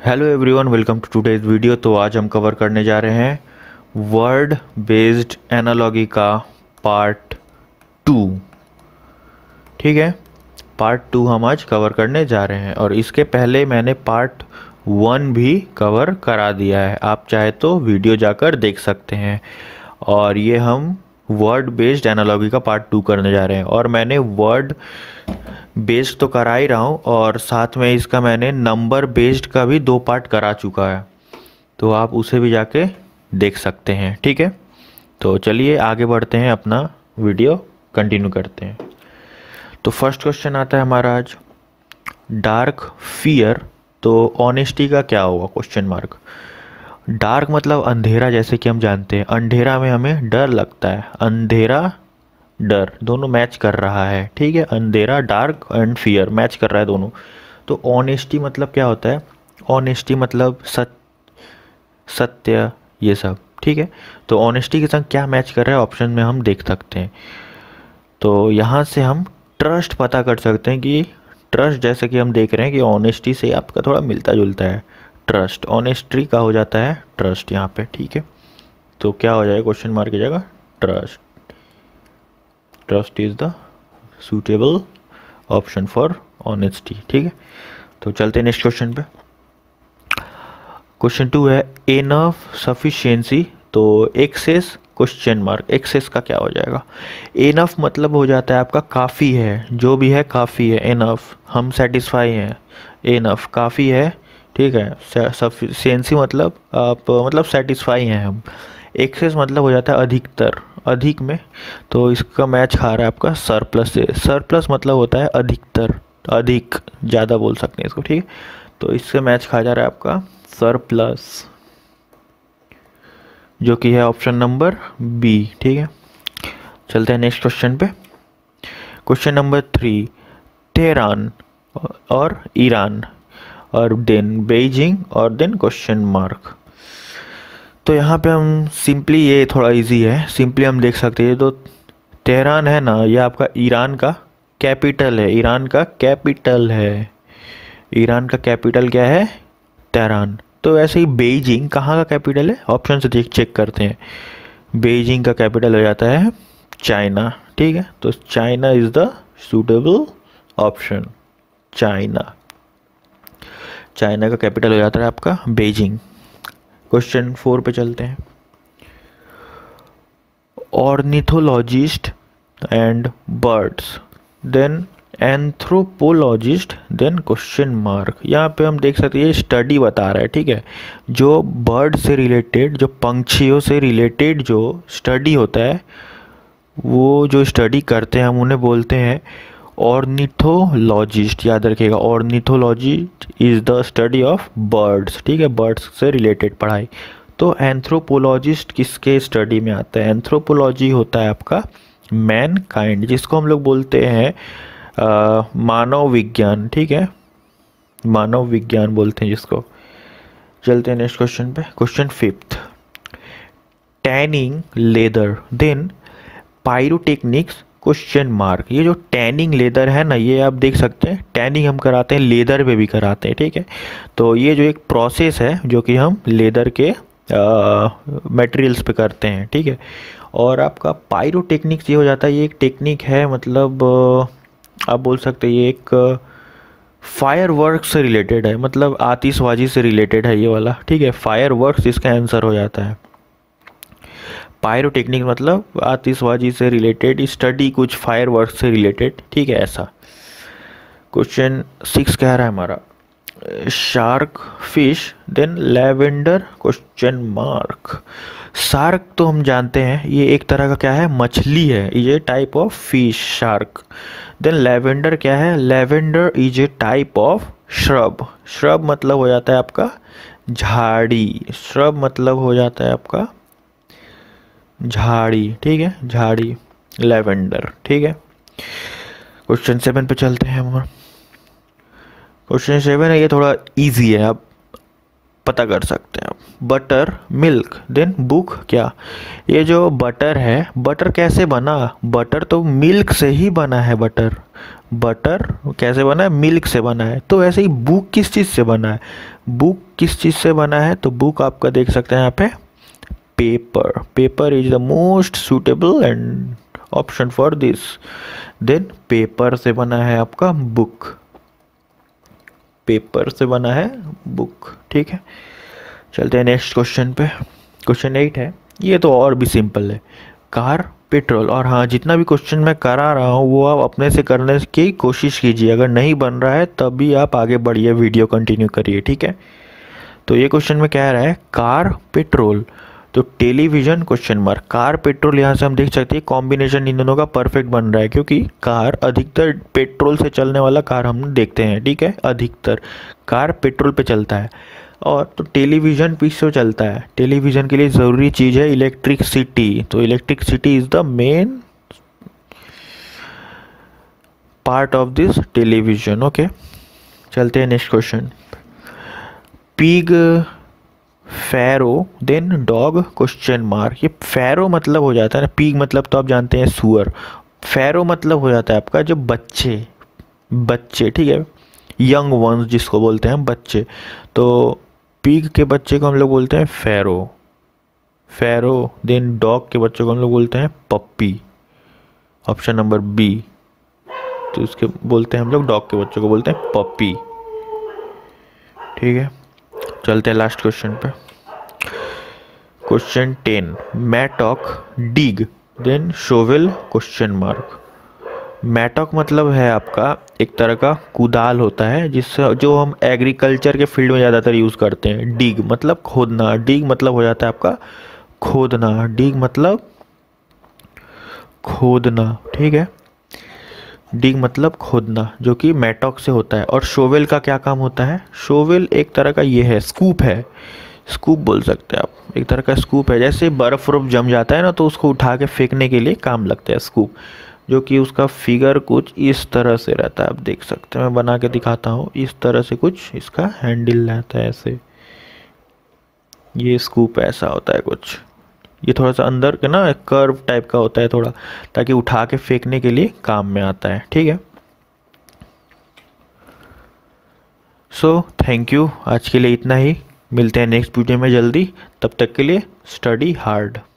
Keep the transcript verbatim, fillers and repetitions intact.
Hello everyone, welcome to today's video. तो आज हम कवर करने जा रहे हैं वर्ड बेस्ड एनालॉजी का पार्ट टू। ठीक है, पार्ट टू हम आज कवर करने जा रहे हैं और इसके पहले मैंने पार्ट वन भी कवर करा दिया है। आप चाहे तो वीडियो जाकर देख सकते हैं। और ये हम वर्ड बेस्ड एनालॉजी का पार्ट टू करने जा रहे हैं और मैंने वर्ड बेस्ड तो करा ही रहा हूँ और साथ में इसका मैंने नंबर बेस्ड का भी दो पार्ट करा चुका है, तो आप उसे भी जाके देख सकते हैं। ठीक है, तो चलिए आगे बढ़ते हैं, अपना वीडियो कंटिन्यू करते हैं। तो फर्स्ट क्वेश्चन आता है हमारा आज, डार्क फियर। तो ऑनेस्टी का क्या होगा, क्वेश्चन मार्क। डार्क मतलब अंधेरा, जैसे कि हम जानते हैं अंधेरा में हमें डर लगता है। अंधेरा डर दोनों मैच कर रहा है। ठीक है, अंधेरा डार्क एंड फियर मैच कर रहा है दोनों। तो ऑनेस्टी मतलब क्या होता है, ऑनेस्टी मतलब सच, सत्य, ये सब। ठीक है, तो ऑनेस्टी के संग क्या मैच कर रहा है ऑप्शन में हम देख सकते हैं। तो यहाँ से हम ट्रस्ट पता कर सकते हैं कि ट्रस्ट, जैसे कि हम देख रहे हैं कि ऑनेस्टी से आपका थोड़ा मिलता जुलता है ट्रस्ट। ऑनेस्टी का हो जाता है ट्रस्ट यहाँ पे। ठीक है, तो क्या हो जाएगा क्वेश्चन मार्क की जगह trust. Trust is the suitable option for honesty. ठीक है, तो चलते हैं नेक्स्ट क्वेश्चन पे। क्वेश्चन टू है एनफ सफिशिएंसी। तो एक्सेस क्वेश्चन मार्क, एक्सेस का क्या हो जाएगा। एनफ मतलब हो जाता है आपका काफ़ी है, जो भी है काफ़ी है। एनफ हम सेटिस्फाई हैं, एनफ काफ़ी है। ठीक है, सफिशिएंसी मतलब आप मतलब सेटिस्फाई हैं हम। एक्सेस मतलब हो जाता है अधिकतर, अधिक में। तो इसका मैच खा रहा है आपका सरप्लस से। सरप्लस मतलब होता है अधिकतर, अधिक, ज़्यादा बोल सकते हैं इसको। ठीक है, तो इससे मैच खा जा रहा है आपका सरप्लस, जो कि है ऑप्शन नंबर बी। ठीक है, चलते हैं नेक्स्ट क्वेश्चन पे। क्वेश्चन नंबर थ्री, तेहरान और ईरान और देन बीजिंग और देन क्वेश्चन मार्क। तो यहाँ पे हम सिंपली, ये थोड़ा इजी है, सिंपली हम देख सकते हैं। तो तेहरान है ना, ये आपका ईरान का कैपिटल है। ईरान का कैपिटल है, ईरान का कैपिटल क्या है, तेहरान। तो ऐसे ही बीजिंग कहाँ का कैपिटल है, ऑप्शन से चेक चेक करते हैं। बीजिंग का कैपिटल हो जाता है चाइना। ठीक है, तो China is the suitable option. China, China का कैपिटल हो जाता है आपका बीजिंग। क्वेश्चन फोर पे चलते हैं। Ornithologist and birds, then anthropologist, then question mark. यहाँ पे हम देख सकते हैं ये स्टडी बता रहा है। ठीक है, जो बर्ड से रिलेटेड, जो पंछियों से रिलेटेड जो स्टडी होता है, वो जो स्टडी करते हैं हम उन्हें बोलते हैं ऑर्निथोलॉजिस्ट। याद रखिएगा, ornithologist is the study of birds. ठीक है, बर्ड्स से रिलेटेड पढ़ाई। तो एंथ्रोपोलॉजिस्ट किसके स्टडी में आता है, एंथ्रोपोलॉजी होता है आपका मैन काइंड, जिसको हम लोग बोलते हैं आ, मानव विज्ञान। ठीक है, मानव विज्ञान बोलते हैं जिसको। चलते हैं नेक्स्ट क्वेश्चन पे। Question fifth, tanning leather then pyrotechnics question mark. ये जो टैनिंग लेदर है ना, ये आप देख सकते हैं, टैनिंग हम कराते हैं, लेदर पे भी कराते हैं। ठीक है, तो ये जो एक प्रोसेस है जो कि हम लेदर के मटेरियल्स पे करते हैं। ठीक है, और आपका पायरोटेक्निक्स ये हो जाता है, ये एक टेक्निक है, मतलब आप बोल सकते हैं ये एक फायर वर्क से रिलेटेड है, मतलब आतिशबाजी से रिलेटेड है ये वाला। ठीक है, फायर वर्क्स इसका आंसर हो जाता है। पायरोटेक्निक मतलब आतिशबाजी से रिलेटेड स्टडी, कुछ फायर वर्क से रिलेटेड। ठीक है, ऐसा। क्वेश्चन सिक्स कह रहा है हमारा shark fish then lavender question mark. Shark तो हम जानते हैं ये एक तरह का क्या है, मछली है, ये type of fish shark. Then lavender क्या है, lavender is a type of shrub. Shrub मतलब हो जाता है आपका झाड़ी, श्रब मतलब हो जाता है आपका झाड़ी। ठीक है, झाड़ी, लैवेंडर। ठीक है, क्वेश्चन सेवन पे चलते हैं हम। क्वेश्चन सेवन है, ये थोड़ा इजी है, आप पता कर सकते हैं। बटर मिल्क देन बुक क्या। ये जो बटर है, बटर कैसे बना, बटर तो मिल्क से ही बना है। बटर बटर कैसे बना है, मिल्क से बना है। तो ऐसे ही बुक किस चीज़ से बना है, बुक किस चीज़ से बना है, तो बुक आपका देख सकते हैं यहाँ पे paper, paper is the most suitable and option for this. Then paper से बना है आपका बुक, पेपर से बना है बुक, ठीक है। चलते हैं नेक्स्ट क्वेश्चन पे। क्वेश्चन एट है, ये तो और भी सिंपल है, कार पेट्रोल। और हाँ, जितना भी क्वेश्चन मैं करा रहा हूँ वो आप अपने से करने की कोशिश कीजिए, अगर नहीं बन रहा है तब भी आप आगे बढ़िए, वीडियो कंटिन्यू करिए, ठीक है। तो ये क्वेश्चन में कह रहा है कार पेट्रोल तो television question mark, car petrol. यहाँ से हम देख सकते हैं कॉम्बिनेशन इन दोनों का परफेक्ट बन रहा है, क्योंकि कार अधिकतर पेट्रोल से चलने वाला कार हम देखते हैं, ठीक है। अधिकतर कार पेट्रोल पे चलता है, और तो टेलीविज़न किस से चलता है, टेलीविज़न के लिए ज़रूरी चीज़ है इलेक्ट्रिसिटी। तो electricity is the main part of this television, okay. चलते हैं next question. Pig, farrow, then dog question mark. ये फैरो मतलब हो जाता है ना, पिग मतलब तो आप जानते हैं सुअर, फैरो मतलब हो जाता है आपका जो बच्चे, बच्चे, ठीक है, यंग वंस जिसको बोलते हैं हम, बच्चे। तो पिग के बच्चे को हम लोग बोलते हैं फैरो, फैरो। देन डॉग के बच्चों को हम लोग बोलते हैं पप्पी, ऑप्शन नंबर बी। तो इसके बोलते हैं हम लोग, डॉग के बच्चों को बोलते हैं पप्पी, ठीक है। चलते हैं लास्ट क्वेश्चन पे। Question ten, mattock, dig, then shovel question mark. Mattock मतलब है आपका एक तरह का कुदाल होता है, जिससे जो हम एग्रीकल्चर के फील्ड में ज़्यादातर यूज़ करते हैं। डिग मतलब खोदना, डिग मतलब हो जाता है आपका खोदना, डिग मतलब खोदना, ठीक है। डिग मतलब खोदना, जो कि मैटॉक से होता है। और शोवेल का क्या काम होता है, शोवेल एक तरह का ये है, स्कूप है, स्कूप बोल सकते हैं आप, एक तरह का स्कूप है। जैसे बर्फ़ वर्फ जम जाता है ना, तो उसको उठा के फेंकने के लिए काम लगता है स्कूप, जो कि उसका फिगर कुछ इस तरह से रहता है, आप देख सकते हैं, मैं बना के दिखाता हूँ। इस तरह से कुछ इसका हैंडल रहता है, ऐसे, ये स्कूप ऐसा होता है कुछ। ये थोड़ा सा अंदर के ना कर्व टाइप का होता है थोड़ा, ताकि उठा के फेंकने के लिए काम में आता है, ठीक है। सो थैंक यू, आज के लिए इतना ही, मिलते हैं नेक्स्ट वीडियो में जल्दी, तब तक के लिए स्टडी हार्ड।